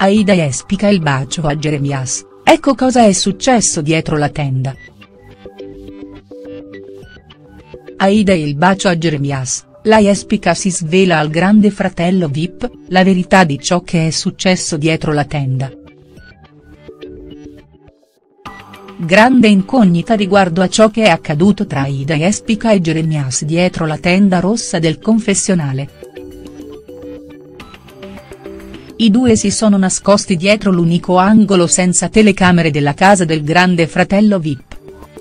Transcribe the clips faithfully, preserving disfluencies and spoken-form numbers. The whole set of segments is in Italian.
Aida Jespica il bacio a Jeremias, ecco cosa è successo dietro la tenda. Aida e il bacio a Jeremias, la Jespica si svela al grande fratello V I P, la verità di ciò che è successo dietro la tenda. Grande incognita riguardo a ciò che è accaduto tra Aida Jespica e Jeremias dietro la tenda rossa del confessionale. I due si sono nascosti dietro l'unico angolo senza telecamere della casa del grande fratello V I P.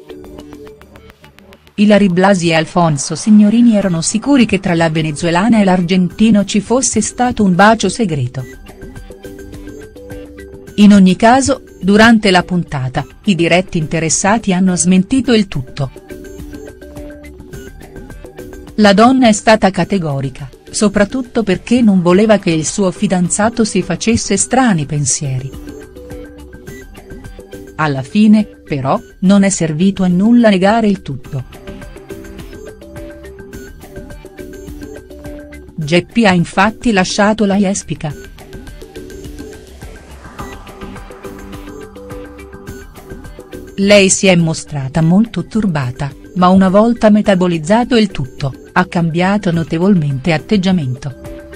Ilary Blasi e Alfonso Signorini erano sicuri che tra la venezuelana e l'argentino ci fosse stato un bacio segreto. In ogni caso, durante la puntata, i diretti interessati hanno smentito il tutto. La donna è stata categorica, soprattutto perché non voleva che il suo fidanzato si facesse strani pensieri. Alla fine, però, non è servito a nulla negare il tutto. Geppi ha infatti lasciato la Jespica. Lei si è mostrata molto turbata, ma una volta metabolizzato il tutto, ha cambiato notevolmente atteggiamento.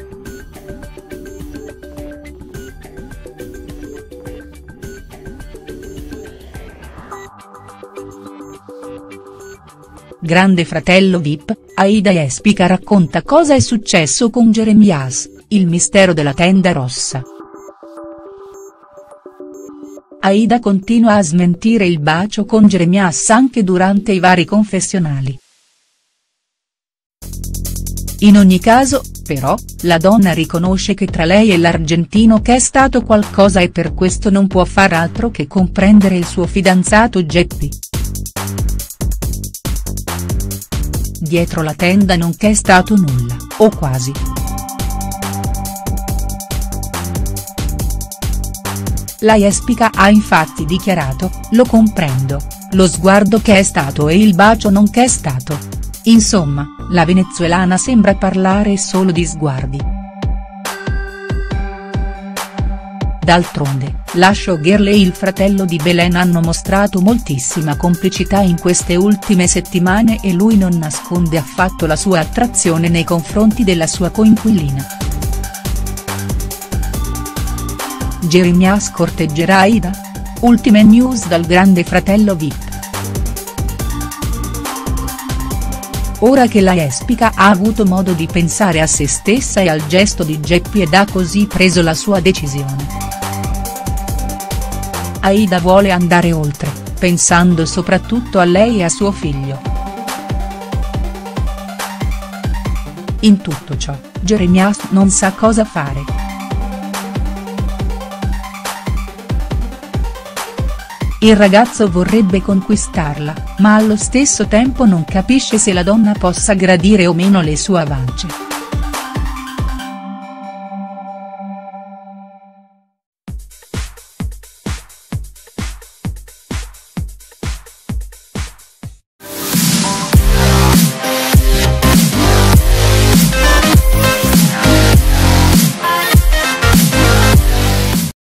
Grande fratello V I P, Aida Jespica racconta cosa è successo con Jeremias, il mistero della tenda rossa. Aida continua a smentire il bacio con Jeremias anche durante i vari confessionali. In ogni caso, però, la donna riconosce che tra lei e l'argentino c'è stato qualcosa e per questo non può far altro che comprendere il suo fidanzato Geppi. Dietro la tenda non c'è stato nulla, o quasi. La Jespica ha infatti dichiarato, lo comprendo, lo sguardo che è stato e il bacio non che è stato. Insomma, la venezuelana sembra parlare solo di sguardi. D'altronde, la showgirl e il fratello di Belen hanno mostrato moltissima complicità in queste ultime settimane e lui non nasconde affatto la sua attrazione nei confronti della sua coinquilina. Jeremias corteggerà Aida? Ultime news dal grande fratello V I P. Ora che la Jespica ha avuto modo di pensare a se stessa e al gesto di Geppi ed ha così preso la sua decisione. Aida vuole andare oltre, pensando soprattutto a lei e a suo figlio. In tutto ciò, Jeremias non sa cosa fare. Il ragazzo vorrebbe conquistarla, ma allo stesso tempo non capisce se la donna possa gradire o meno le sue avance.